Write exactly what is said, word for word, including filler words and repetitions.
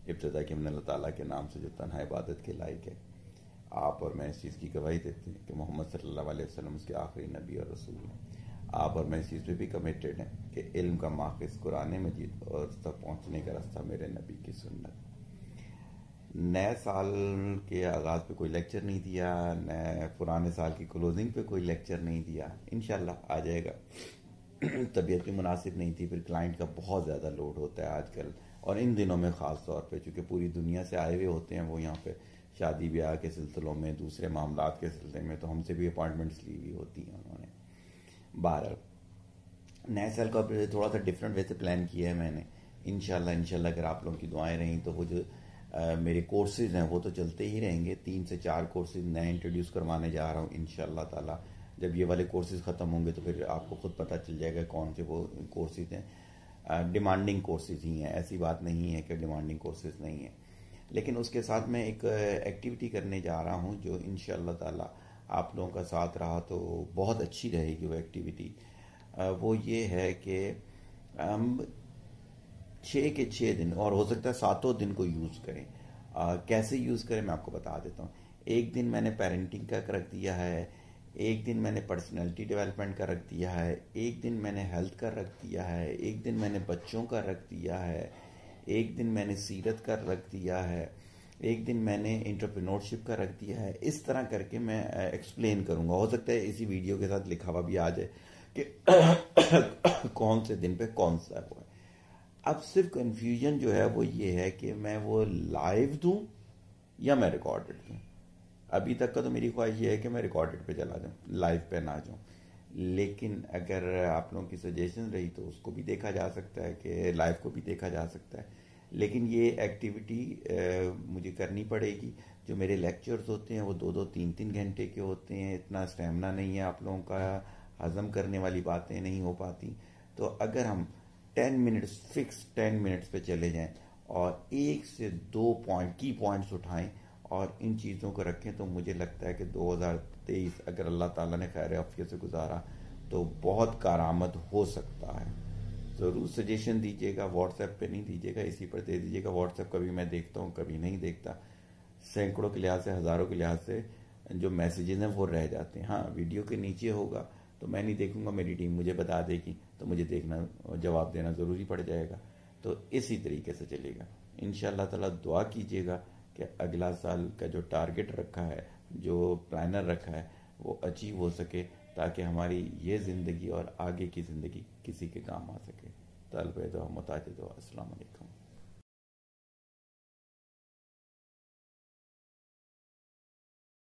ابتدا کی ہم نے اللہ تعالیٰ کے نام سے جو تنہا عبادت کے لائق ہے. آپ اور میں اس چیز کی گواہی دیتے ہیں کہ محمد صلی اللہ علیہ وسلم اس کے آخری نبی اور رسول ہیں. آپ اور میں اس چیز پہ بھی کمیٹیڈ ہیں کہ علم کا ماخذ قرآن مجید اور اس تک پہنچنے کا راستہ میرے نبی کی سنت. نئے سال کے آغاز پہ کوئی لیکچر نہیں دیا، نئے پرانے سال کی کلوزنگ پہ کوئی لیکچر نہیں دیا. انشاءاللہ آ جائے گا. طبیعت بھی مناسب نہیں تھی، پھر کلائنٹ کا بہت زیادہ لوڈ ہوتا ہے آج کل، اور ان دنوں میں خاص طور پہ چونکہ پوری دنیا سے آئے ہوئے ہوتے ہیں وہ یہاں پہ شادی بیاہ کے سلسلوں میں، دوسرے معاملات کے سلسلے میں، تو ہم سے بھی اپوائنٹمنٹس لی ہوئی ہوتی ہیں انہوں نے. بہرحال نئے سال کا تھوڑا سا ڈفرینٹ وے سے پلان کیا ہے میں نے. انشاءاللہ انشاءاللہ اگر آپ لوگوں کی دعائیں رہیں تو وہ جو میرے کورسز ہیں وہ تو چلتے ہی رہیں گے. تین سے چار کورسز نئے انٹروڈیوس کروانے جا رہا ہوں انشاءاللہ تعالی. جب یہ والے کورسز ختم ہوں گے تو پھر آپ کو خود پتہ چل جائے گا کون سے وہ کورسز ہیں. ڈیمانڈنگ کورسز ہی ہیں، ایسی بات نہیں ہے کہ ڈیمانڈنگ کورسز نہیں ہیں. لیکن اس کے ساتھ میں ایک ایکٹیویٹی کرنے جا رہا ہوں جو انشاءاللہ تعالی آپ لوگوں کا ساتھ رہا تو بہت اچھی رہے گی. وہ ایکٹیویٹی وہ یہ ہے کہ ہم چھ کے چھ دن اور ہو سکتا ہے ساتوں دن کو یوز کریں. آ, کیسے یوز کریں میں آپ کو بتا دیتا ہوں. ایک دن میں نے پیرنٹنگ کا رکھ دیا ہے، ایک دن میں نے پرسنالٹی ڈیولپمنٹ کا رکھ دیا ہے، ایک دن میں نے ہیلتھ کا رکھ دیا ہے، ایک دن میں نے بچوں کا رکھ دیا ہے، ایک دن میں نے سیرت کا رکھ دیا ہے، ایک دن میں نے انٹرپرینورشپ کا رکھ دیا ہے. اس طرح کر کے میں ایکسپلین کروں گا. ہو سکتا ہے اسی ویڈیو کے ساتھ لکھا ہوا بھی آ جائے کہ کون سے دن پہ کون سا وہ ہے. اب صرف کنفیوژن جو ہے وہ یہ ہے کہ میں وہ لائیو دوں یا میں ریکارڈڈ دوں. ابھی تک کا تو میری خواہش یہ ہے کہ میں ریکارڈڈ پہ چلا جاؤں، لائیو پہ نہ جاؤں. لیکن اگر آپ لوگوں کی سجیشن رہی تو اس کو بھی دیکھا جا سکتا ہے کہ لائیو کو بھی دیکھا جا سکتا ہے. لیکن یہ ایکٹیویٹی مجھے کرنی پڑے گی. جو میرے لیکچرز ہوتے ہیں وہ دو دو تین تین گھنٹے کے ہوتے ہیں. اتنا اسٹیمنا نہیں ہے آپ لوگوں کا، ہضم کرنے والی باتیں نہیں ہو پاتی. تو اگر ہم ten minutes fix ten minutes پہ چلے جائیں اور ایک سے دو پوائنٹ کی پوائنٹس اٹھائیں اور ان چیزوں کو رکھیں تو مجھے لگتا ہے کہ دو ہزار تیئیس اگر اللہ تعالیٰ نے خیر عافیت سے گزارا تو بہت کارآمد ہو سکتا ہے. ضرور سجیشن دیجیے گا، واٹس ایپ پہ نہیں دیجیے گا، اسی پر دے دیجیے گا. واٹس ایپ کبھی میں دیکھتا ہوں کبھی نہیں دیکھتا. سینکڑوں کے لحاظ سے، ہزاروں کے لحاظ سے جو میسیجز ہیں وہ رہ جاتے ہیں. ہاں ویڈیو کے نیچے ہوگا تو میں نہیں دیکھوں گا، میری ٹیم مجھے بتا دے گی تو مجھے دیکھنا جواب دینا ضروری پڑ جائے گا. تو اسی طریقے سے چلے گا. انشاءاللہ تعالیٰ دعا کیجیے گا کہ اگلا سال کا جو ٹارگٹ رکھا ہے، جو پلانر رکھا ہے وہ اچیو ہو سکے تاکہ ہماری یہ زندگی اور آگے کی زندگی کسی کے کام آ سکے. طالب دعا محتاج دعا. السلام علیکم.